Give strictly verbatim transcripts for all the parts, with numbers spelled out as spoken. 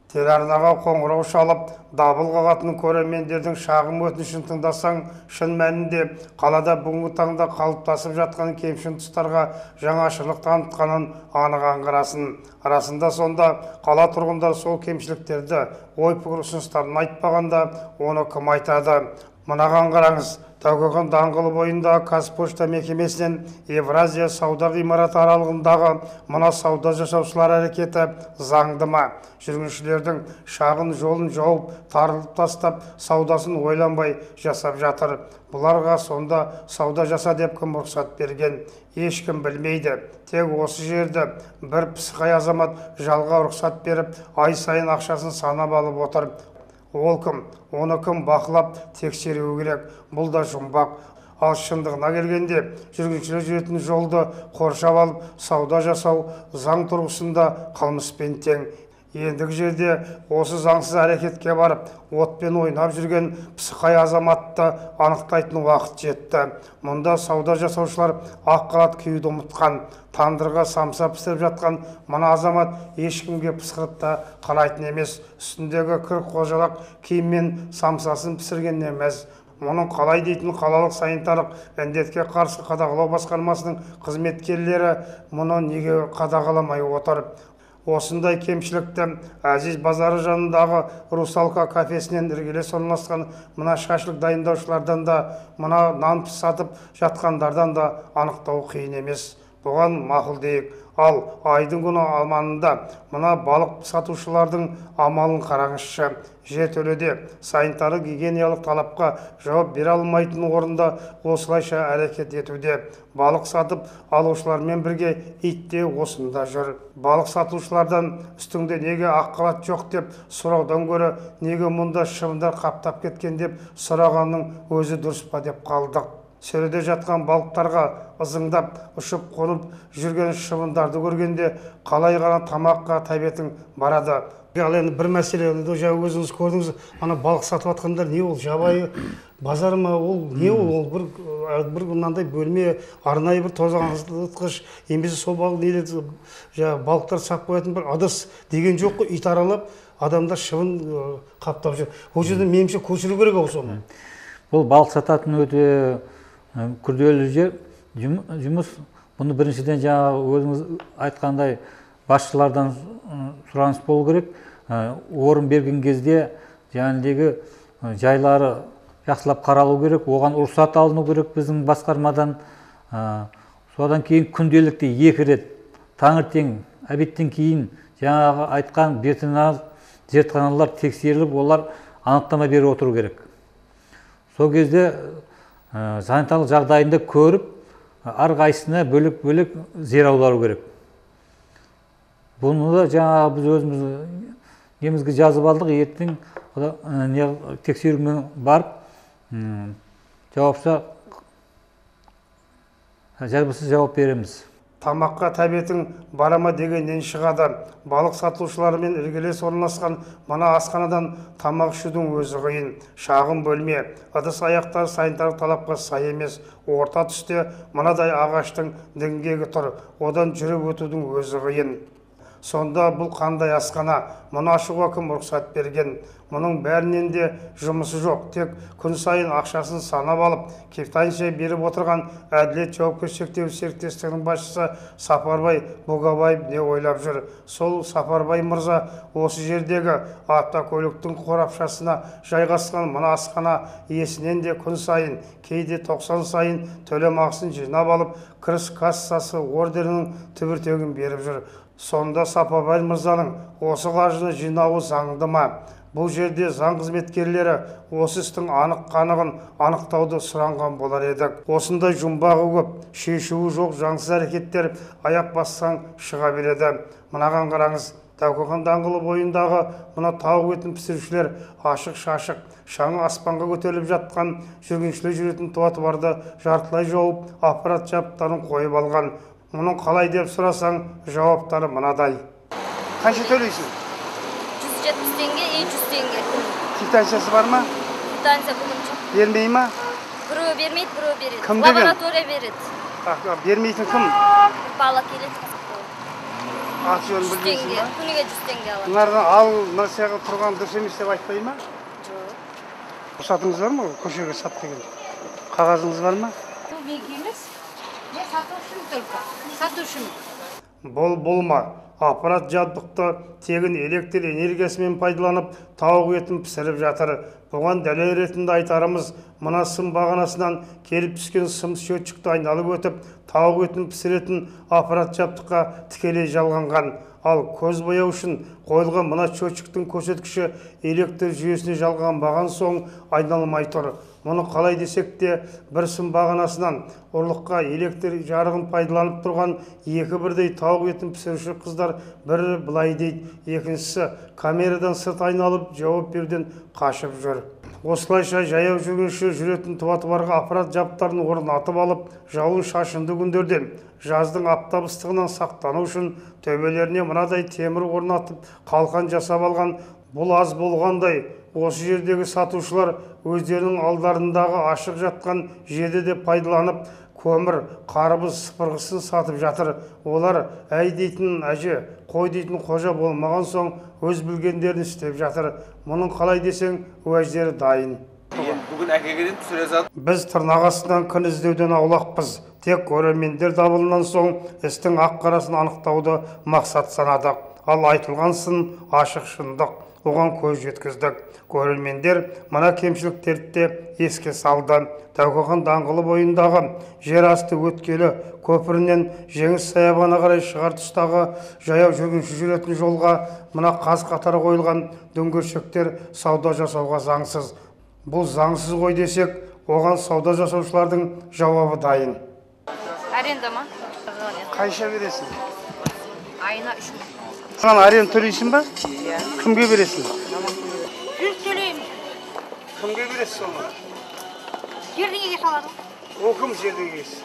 Телеарнаға қоңырау шалып, дабыл қағатын көрермендердің шағым өтінішін тыңдасаң, шын мәнінде қалада бүгінгі таңда қалыптасып жатқан кемшін тұстарға жаңашылық танытқанын анық аңғарасын. Арасында сонда қала тұрғындар сол кемшіліктерді ой пікір ұсыныстарын айтпағанда, оны кім айтады? Мынаған қараңыз. Тәукехан даңғылы бойындағы Қазпошта мекемесінен Евразия сауда ғимараты аралығындағы мына сауда жасаушылар әрекеті заңды ма? Жүргіншілердің шағын жолын жауып, тарылып тастап, саудасын ойланбай жасап жатыр. Бұларға сонда сауда жаса деп кім рұқсат берген? Ешкім білмейді. Тек осы жерді бір пысықай азамат жалға рұқсат беріп, ай сайын ақшасын санап алып отыр. Ол кім? Оны кім бақылап тексеру керек? Бұл да жұмбақ. Ал шындығына келгенде, жүргіншілер жүретін жолды қоршап алып, сауда жасау заң тұрғысында қылмыспен тең. Ендігі жерде осы заңсыз әрекетке барып, отпен ойнап жүрген пысықай азаматты анықтайтын уақыт жетті. Мұнда сауда жасаушылар ақ қалат киюді ұмытқан, тандырға самса пісіріп жатқан мына азамат ешкімге пысқыртта қарайтын емес, үстіндегі кір қожалақ киіммен самсасын пісірген емес. Мұның қалай дейтін қалалық санитарлық індетке қарсы қадағалау басқармасының қызметкерлері мұны неге қадағаламай отыр? Осындай кемшілікті Әзиз базары жанындағы Русалка кафесінен іргелес орналасқан мына шашлық дайындаушылардан да, мына нан сатып жатқандардан да анықтау қиын емес. Бұған мақұл дейік. Ал айдың күні алманында мына балық сатушылардың амалын қараңызшы. Жертөледе санитарлық гигиеналық талапқа жауап бере алмайтын орында осылайша әрекет етуде. Балық сатып алушылармен бірге ит те осында жүр. Балық сатушылардан үстіңде неге ақ қалат жоқ деп сұраудан гөрі неге мұнда шыбындар қаптап кеткен деп сұрағанның өзі дұрыс па деп қалдық. Сөреде жатқан балықтарға ызыңдап, ұшып қонып жүрген шыбындарды көргенде қалай ғана тамаққа тәбетің барады. Ал енді бір мәселе, өзіңіз көрдіңіз, ана балық сатып атқандар не ол? Жабайы базар ма? Ол не ол? Ол бір бір мынандай бөлме, арнайы бір тозаңғыш, емесі сол балық неледі, балықтар сап қоятын бір ыдыс деген жоқ қой, ит аралап, адамдар шыбын қаптап жүр. Ол жерде меніңше көшіру керек ол соны. Бұл балық сататын өте күрделі жер жұмыс. Бұны біріншіден жаңағы өзіңіз айтқандай басшылардан сұраныс болу керек. Орын берген кезде жаңағыдегі жайлары жақсылап қаралу керек, оған рұқсат алыну керек біздің басқармадан. Содан кейін күнделікті екі рет таңертең, обедтен кейін жаңағы айтқан ветеринар зертханалар тексеріліп, олар анықтама беріп отыру керек. Сол кезде санитарлық жағдайында көріп, әрқайсысына бөлек-бөлек зер аудару керек. Бұны да жаңағы біз өзіміз немізге жазып алдық, ертең тексерумен барып, жауапса жазбасыз жауап береміз. Тамаққа тәбетің барама дегеннен шығады. Балық сатушыларымен іргелес орналасқан мына асханадан тамақ ішудің өзі қиын. Шағын бөлме, ыдыс аяқтар санитарлық талапқа сай емес. Орта түсте мынадай ағаштың діңгегі тұр. Одан жүріп өтудің өзі қиын. Сонда бұл қандай асхана? Мұны ашуға кім рұқсат берген? Мұның бәрінен де жұмысы жоқ. Тек күн сайын ақшасын санап алып, кептайынша беріп отырған Әділет жауапкершілігі шектеулі серіктестігінің басшысы Сапарбай Бұғабаев не ойлап жүр? Сол Сапарбай мырза осы жердегі автокөліктің қорапшасына жайғасқан мына асхана иесінен де күн сайын, кейде тоқсан сайын төлем ақысын жинап алып, кіріс кассасы ордерінің түбіртегін беріп жүр. Сонда Сапарбай мырзаның осы қаржыны жинауы заңды ма? Бұл жерде заң қызметкерлері осы істің анық-қанығын анықтауды сұранған болар едік. Осындай жұмбағы көп, шешуі жоқ заңсыз әрекеттер аяқ бассаң шыға береді. Мынаған қараңыз, Тәукехан даңғылы бойындағы мына тауық етін пісірушілер ашық-шашық, шаңы аспанға көтеріліп жатқан жүргіншілер жүретін тротуарды жартылай жауып, аппарат жабдықтарын қойып алған. Мұның қалай деп сұрасаң, жауаптары мынадай. Қанша төлейсің? жүз жетпіс теңге, жүз теңге. Квитанциясы бар ма? Квитанция бүгін жоқ. Бермей ма? Біреу бермейді, біреу береді. Кім деген? Лаборатория береді. Бермейтін кім? Бала келеді. Аты-жөнін жүз білмейсің теңге, ба? күніге жүз теңге аламын. Мыналардан ал нәрсеге тұрған дұрыс емес деп айтпай ма? Жоқ. Рұқсатыңыз бар ма көшеге сат деген? Қағазыңыз бар ма? Bu bilgi емес. Ben satушым только. Сатушым. Бол болма. Аппарат жабдықты тегін электр энергиясымен пайдаланып, тауық етін пісіріп жатыр. Бұған дәлел ретінде айтарымыз, мына сым бағанасынан келіп түскен сым счетчикті айналып өтіп, тауық етін пісіретін аппарат жабдыққа тікелей жалғанған. Ал көз бояу үшін қойылған мына счетчиктің көрсеткіші электр жүйесіне жалған баған соң айналмай тұр. Мұны қалай десек те, бір сым бағанасынан ұрлыққа электр жарығын пайдаланып тұрған екі бірдей тауық етін пісіруші қыздар бірі былай дейді, екіншісі камерадан сырт айналып жауап беруден қашып жүр. Осылайша жаяу жүргінші жүретін тротуарға аппарат жабдықтарын орнатып алып, жауын шашынды күндерден жаздың аптап ыстығынан сақтану үшін төбелеріне мынадай темір орнатып, қалқан жасап алған. Бұл аз болғандай, осы жердегі сатушылар өздерінің алдарындағы ашық жатқан жерді де пайдаланып, көмір, қарбыз, сыпырғысын сатып жатыр. Олар әй дейтін әже, қой дейтін қожа болмаған соң өз білгендерін істеп жатыр. Мұның қалай десең, уәждері дайын. Бүгін әкегеден түсіре зат. Біз тырнақ астынан күн іздеуден аулақпыз. Тек көрермендер дабылынан соң істің ақ-қарасын анықтауды мақсат санадық. Ал айтылған сын ашық шындық. Оған көз жеткіздік. Көрермендер мына кемшіліктерді еске салды. Тәукехан даңғылы бойындағы жер асты өткелі көпірінен Жеңіс саябағына қарай шығар тұстағы жаяу жүргінші жүретін жолға мына қаз қатары қойылған дөңгершектер сауда жасауға заңсыз. Бұл заңсыз ғой десек, оған сауда жасаушылардың жауабы дайын. Аренда ма? Қайша бересің? Ayına üç bin. Саған аренда төлейсің ба? Кімге бересің? Yüz төлейм. Кімге бересің соны? Жердеңеге салады. О кім жердің егесі?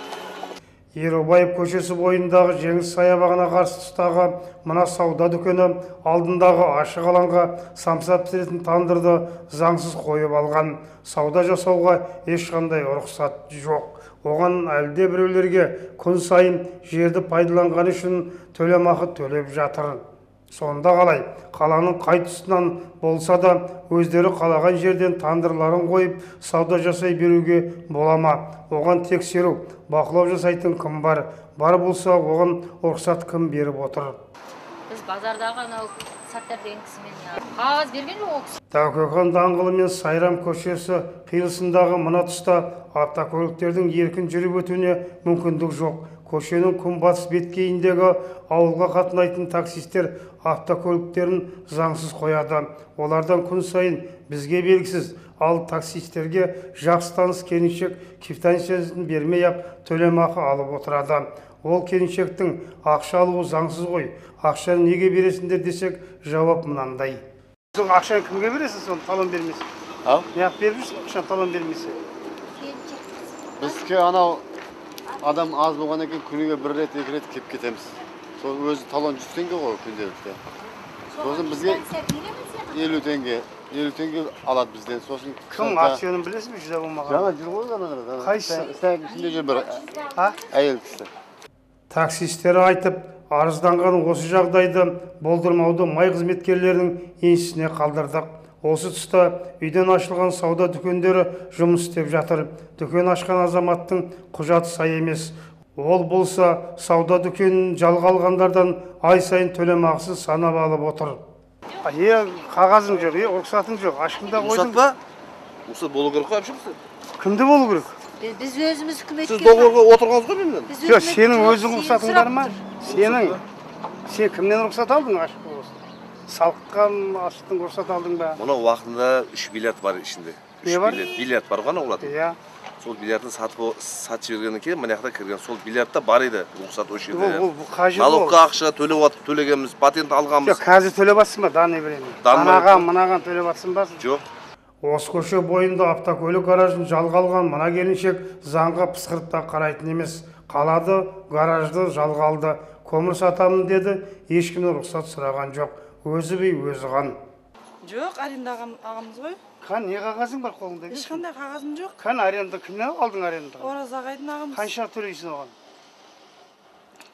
Ерубаев көшесі бойындағы Жеңіс саябағына қарсы тұстағы мына сауда дүкені алдындағы ашық алаңға самса пісіретін тандырды заңсыз қойып алған. Сауда жасауға ешқандай рұқсат жоқ. Оған әлде біреулерге күн сайын жерді пайдаланған үшін төлемақы төлеп жатыр. Сонда қалай, қаланың қай тұсынан болса да өздері қалаған жерден тандырларын қойып сауда жасай беруге бола ма? Оған тексеру, бақылау жасайтын кім бар? Бар болса, оған рұқсат кім беріп отыр? Biz bazarдағы анау саттар деген кісімен қағаз берген жоқ ол кісі. Тәукехан даңғылы мен Сайрам көшесі қиылысындағы мына тұста автокөліктердің еркін жүріп өтуіне мүмкіндік жоқ. Көшенің күнбатыс беткейіндегі ауылға қатынайтын таксистер автокөліктерін заңсыз қояды. Олардан күн сайын бізге белгісіз, ал таксистерге жақсы таныс келіншек квитанциясын бермей ақ төлемақы алып отырады. Ол келіншектің ақша алуы заңсыз ғой. Ақшаны неге бересіңдер десек, жауап мынандай. Сен ақшаны кімге бересің, соны талон бермесе? Ау? Неғып беріп жүрсің, ақшаны талон бермесе? Бізге анау адам аз болған екен күніге бір рет, екі рет кеп кетеміз. Сол өзі талон жүз теңге ғой күнделікте. Сосын бізге елу теңге, елу теңге алады бізден. Сосын Кім аты-жөнін білесің бе, жүзі болмаған? Жаңа жүр ғой ғана. Қайсы? Стәк ішінде жүр бір А? әйел кісі. Таксистері айтып, арызданған осы жағдайды болдырмауды май қызметкерлерінің еншісіне қалдырдық. Осы тұста үйден ашылған сауда дүкендері жұмыс істеп жатыр. Дүкен ашқан азаматтың құжаты сай емес. Ол болса сауда дүкенін жалға алғандардан ай сайын төлемақысын санап алып отыр. Е, қағазың жоқ, е, рұқсатың жоқ. Ашқында қойдың. Рұқсат па? Рұқсат болу керек қой, әпшімсің. Кімді болу керек? Biz özümüz hükümetke... Сіз доғырға отырғаныз ғой менен? Жоқ, сенің өзің рұқсатың бар ма? Сенің. Сен кімнен рұқсат алдың ашық болсын? Салыққан ашықтың рұқсат алдың ба? Мұның уақытында үш билет бар ішінде. Не бар? Билет бар ғана олады. Иә. Сол билетті сатып жібергеннен кейін мына жақта кірген. Сол билетте бар еді рұқсат осы жерде. Бұл қажет ол. Налогқа ақша төлеп отып төлегенбіз, патент алғанбыз. Жоқ, қазір төлеп атсың ба, данный время? Анаған, мынаған төлеп атсың ба? Жоқ. Осы көше бойында автокөлік гаражын жалға алған мына келіншек заңға пысқырып та қарайтын емес. Қалады, гаражды жалға алды. Көмір сатамын деді, ешкімнен рұқсат сұраған жоқ. Өзі бей өзі ған. Жоқ, аренда ағамыз ғой. Қан, не қағазың бар қолыңда? Ешқандай қағазым жоқ. Қан аренда кімнен алдың аренда? Ораз ағайдың ағамыз. Қанша төлейсің оған?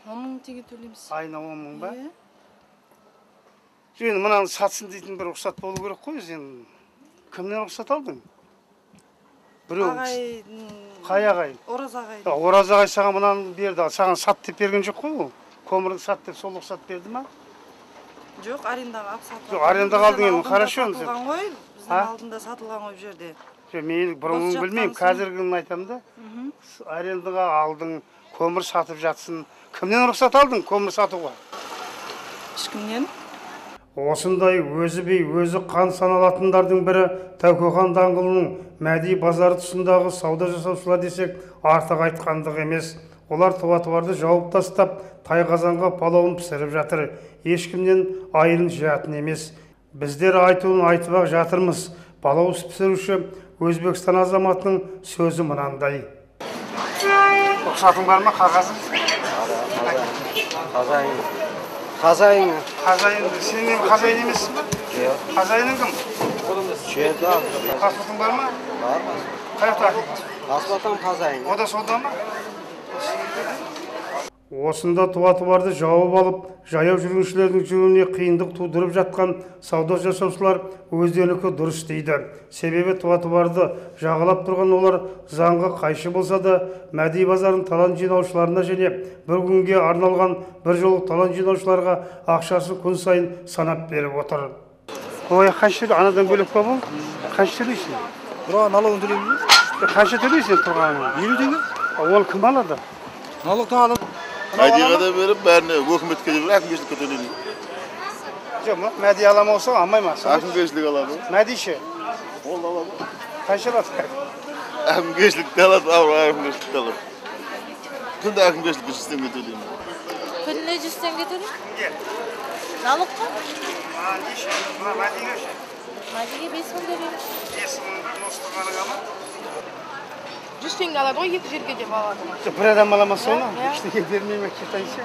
он мың теңге төлейміз. Айына он мың ба? Иә. Енді мынаны сатсын дейтін бір рұқсат болу керек қой, сен кімнен рұқсат алдың? Біреу. Ағай, Қай ағай? Ораз ағай. Ораз ағай саған мынаны берді, саған сат деп берген жоқ қой ол. Көмірді сат деп сол рұқсат берді ма? Жоқ, арендаға алып сатылған. Жоқ, арендаға алдың енді, хорошо. Сатылған ғой, біздің алдында сатылған ғой бұл жерде. Мен бұрынғы білмеймін, қазіргіні айтамын да. Арендаға алдың, көмір сатып жатсын. Кімнен рұқсат алдың көмір сатуға? Ешкімнен. Осындай өзі бей, өзі қан саналатындардың бірі Тәукехан даңғылының Мәди базары тұсындағы сауда жасаушылар десек, артық айтқандық емес. Олар туа-туарды жауып тастап, тай қазанға палауын пісіріп жатыр. Ешкімнен айырын жиятын емес. Біздер айтуын айтып-ақ жатырмыз. Палау пісіруші Өзбекстан азаматының сөзі мынандай. Рұқсатың бар ма, қағазың? Қазайын. Қазайын. Қазайын. Сенің қазайын емессің ба? Жоқ. Қазайының кім? Шерді. Паспортың бар ма? Бар ма? Қаяқта? Паспортым қазайын. О да сода ма? Осында туа-туарды жауып алып, жаяу жүргіншілердің жүруіне қиындық тудырып жатқан сауда жасаушылар өздерінікі дұрыс дейді. Себебі туа-туарды жағалап тұрған олар заңға қайшы болса да, Мәди базарын талан жинаушыларына және бір күнге арналған бір жолы талан жинаушыларға ақшасын күн сайын санап беріп отыр. Ой, қанша анадан бөлек па бұл? Қанша төлейсің? Бұра налогын төлейміз. Қанша төлейсің тұрғаны? елу теңге. Ол кім алады? Налогтан алып. Мәдиға да беріп, бәріне өкіметке де бір әкімгершілікке төлейміз. Жоқ, Мәди алама болса, алмай ма? Әкімгершілік алады. Мәди ше? Ол алады. Қанша алады? Әкімгершілікті алады, ауыр әкімгершілікті алады. Күнде әкімгершілікке жүз теңге төлейміз. Күніне жүз теңге төлейміз? Налог па? Неше? Мәдиге ше? Мәдиге бес мың төлейміз. бес мың осы тұрғаныңа ма? жүз теңге алады ғой, екі жерге деп алады. Бір адам аламаса оны? Ештеңе бермей ме кетайынша?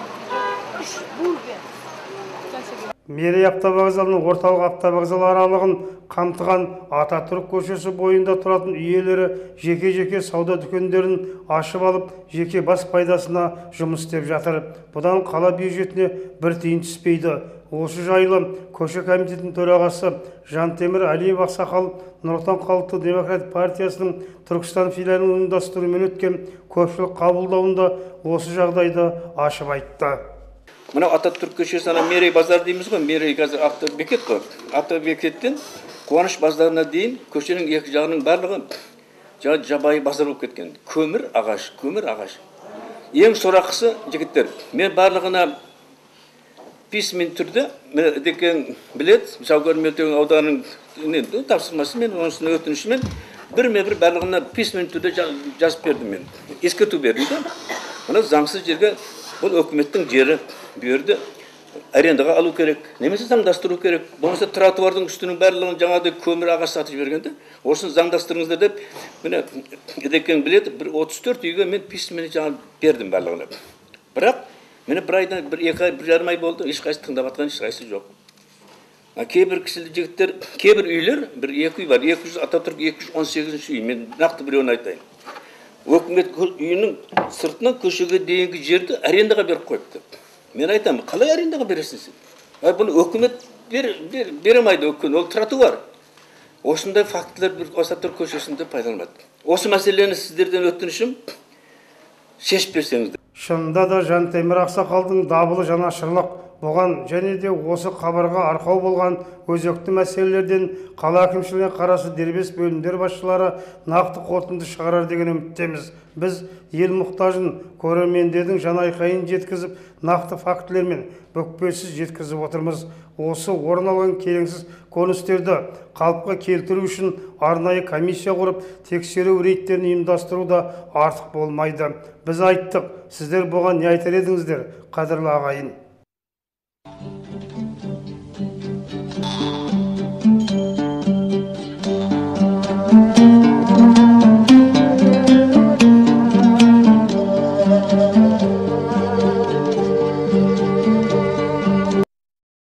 Мерей автовокзалының орталық автовокзал аралығын қамтыған Ататүрік көшесі бойында тұратын иелері жеке-жеке сауда дүкендерін ашып алып, жеке бас пайдасына жұмыс істеп жатыр. Бұдан қала бюджетіне бір тиын түспейді. Осы жайлы көше комитетінің төрағасы Жантемір Әлиев Ақсақалов Нұр Отан Халықтық Демократия партиясының Түркістан филиалының ұйымдастыруымен өткен көпшілік қабылдауында осы жағдайды ашып айтты. Мына Ататүрік көшесі ана Мерей базар дейміз ғой, Мерей қазір автобекет қой. Автобекеттен Қуаныш базарына дейін көшенің екі жағының барлығы жаңа жабайы базар болып кеткен. Көмір ағаш, көмір ағаш. Ең сорақысы жігіттер, мен барлығына письмен түрде, декен білет, Жаугар Мөлтек ауданының тапсырмасымен, онысының өтінішімен бірме бір барлығына письмен түрде жазып бердім мен. Ескерту бердім де. Мына заңсыз жерге бұл өкіметтің жері берді. Арендаға алу керек, немесе заңдастыру керек. Болмаса тротуардың үстінің барлығын жаңағыдай көмір ағаш сатып жібергенде, осыны заңдастырыңыздар деп, міне декен білет, бір отыз төрт үйге мен письмен жаңа бердім барлығына. Бірақ мені бір айдан, бір екі ай, бір жарым ай болды, ешқайсы тыңдап атқан ешқайсы жоқ. Кейбір кісілі жігіттер, кейбір үйлер, бір екі үй бар, екі жүз Ататүрік екі жүз он сегізінші үй, мен нақты біреуін айтайын. Өкімет үйінің сыртынан көшеге дейінгі жерді арендаға беріп қойыпты. Мен айтамын, қалай арендаға бересің сен? Бұны өкімет беремайды, ол тротуар. Осындай фактілер бір Ататүрік көшесінде пайдаланады. Осы мәселені сіздерден өтінішім шешіп берсеңіздер. Шынында да Жантемір Ақсақалдың дабылы жанашырлық. Бұған және де осы қабырға арқау болған өзекті мәселелерден қала әкімшілігіне қарасы дербес бөлімдер басшылары нақты қорытынды шығарар деген үміттеміз. Біз ел мұқтажын көрермендердің жанайқайын жеткізіп, нақты фактілермен бүкпесіз жеткізіп отырмыз. Осы орын алған келеңсіз көріністерді қалыпқа келтіру үшін арнайы комиссия құрып, тексеру рейдтерін ұйымдастыру да артық болмайды. Біз айттық, сіздер бұған не айтар едіңіздер, қадірлі ағайын?